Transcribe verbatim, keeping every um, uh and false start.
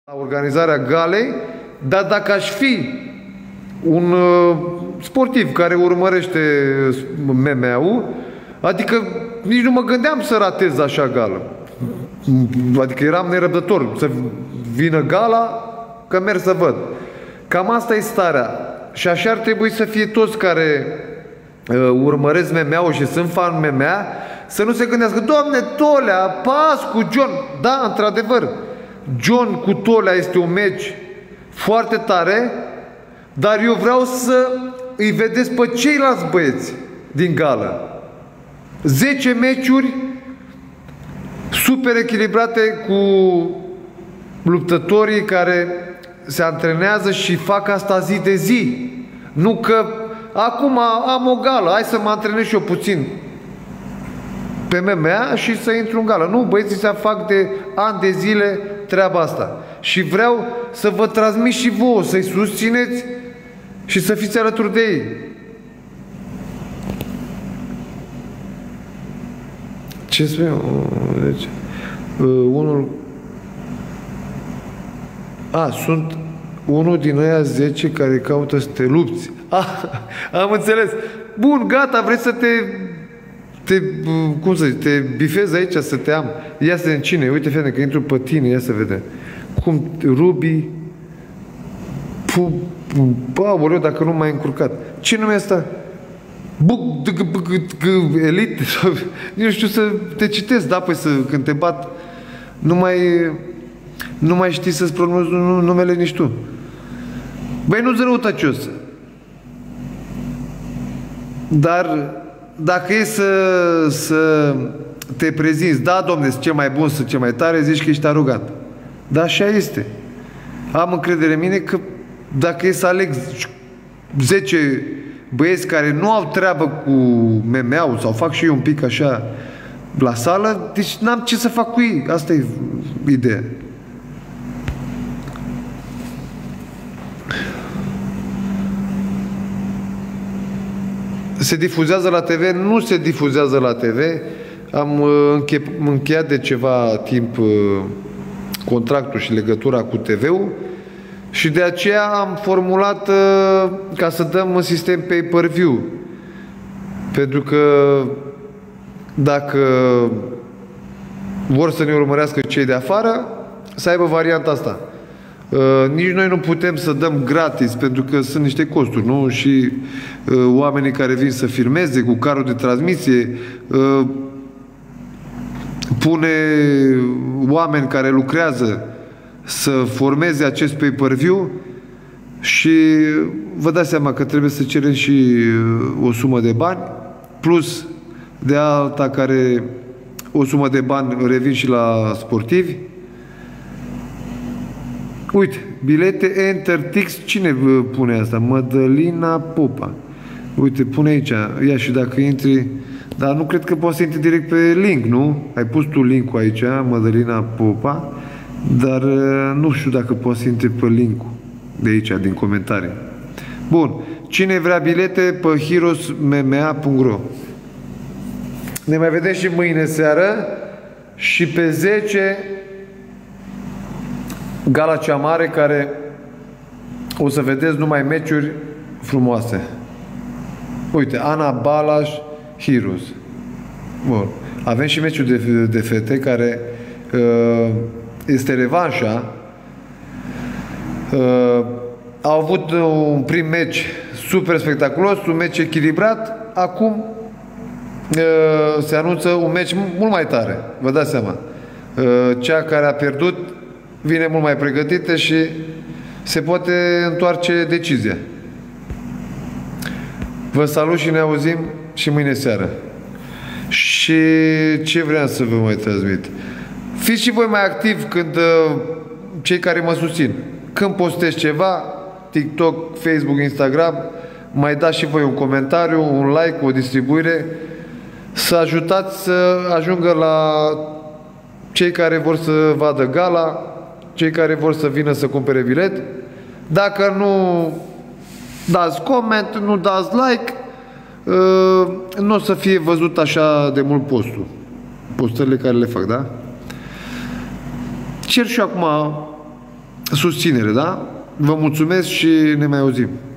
la organizarea galei, dar dacă aș fi un uh, sportiv care urmărește M M A-ul, adică nici nu mă gândeam să ratez așa gală. Adică eram nerăbdător să vină gala, că merg să văd. Cam asta e starea. Și așa ar trebui să fie toți care uh, urmăresc M M A-ul și sunt fan M M A, să nu se gândească, Doamne, Tolea, pas cu John. Da, într-adevăr, John cu Tolea este un meci foarte tare, dar eu vreau să îi vedeți pe ceilalți băieți din gală. zece meciuri super echilibrate cu luptătorii care se antrenează și fac asta zi de zi. Nu că acum am o gală, hai să mă antrenez și eu puțin pe M M A și să intru în gală. Nu, băieții se fac de ani de zile treaba asta. Și vreau să vă transmit și vouă, să-i susțineți și să fiți alături de ei. Ce spune? Deci, uh, unul... A, sunt unul din aia zece care caută să te lupți. Ah, am înțeles. Bun, gata, vrei să te... te cum să zic, te bifezi aici să te am. Ia să vedem cine. Uite, fete, că intru pe tine, ia să vedem. Cum, Ruby... Pu... Aoleu, dacă nu m-ai încurcat. Ce nume e asta? Buc... Elite? Nu știu să te citesc, da? Păi să, când te bat, nu mai... Nu mai știi să-ți pronunți numele nici tu. Băi, nu-ți răutăcios. Dar dacă e să, să te prezinți, da, domne, sunt cel mai bun, sunt cel mai tare, zici că ești arogant. Dar așa este. Am încredere în mine că dacă e să aleg zece băieți care nu au treabă cu M M A-ul sau fac și eu un pic așa la sală, deci n-am ce să fac cu ei. Asta e ideea. Se difuzează la T V? Nu se difuzează la T V. Am înche încheiat de ceva timp contractul și legătura cu T V-ul și de aceea am formulat ca să dăm un sistem pay-per-view. Pentru că dacă vor să ne urmărească cei de afară, să aibă varianta asta. Uh, nici noi nu putem să dăm gratis, pentru că sunt niște costuri, nu? Și uh, oamenii care vin să filmeze cu carul de transmisie, uh, pune oameni care lucrează să formeze acest pay-per-view și vă dați seama că trebuie să cerem și o sumă de bani, plus de alta care o sumă de bani revin și la sportivi. Uite, bilete Entertix, cine pune asta? Mădălina Popa. Uite, pune aici, ia și dacă intri, dar nu cred că poți să intri direct pe link, nu? Ai pus tu link-ul aici, Mădălina Popa, dar nu știu dacă poți să intri pe link-ul de aici, din comentarii. Bun, cine vrea bilete pe heroes m m a punct ro. Ne mai vedem și mâine seară și pe zece gala cea mare, care o să vedeți numai meciuri frumoase. Uite, Ana Balaș, Heroes. Bun. Avem și meciuri de, de fete care uh, este revanșa. Uh, au avut un prim meci super spectaculos, un meci echilibrat. Acum uh, se anunță un meci mult mai tare. Vă dați seama. Uh, cea care a pierdut vine mult mai pregătită și se poate întoarce decizia. Vă salut și ne auzim și mâine seară. Și ce vreau să vă mai transmit? Fiți și voi mai activi când cei care mă susțin. Când postez ceva, TikTok, Facebook, Instagram, mai dați și voi un comentariu, un like, o distribuire, să ajutați să ajungă la cei care vor să vadă gala, cei care vor să vină să cumpere bilet. Dacă nu dați coment, nu dați like, nu o să fie văzut așa de mult postul. Postările care le fac, da? Cer și acum susținere, da? Vă mulțumesc și ne mai auzim.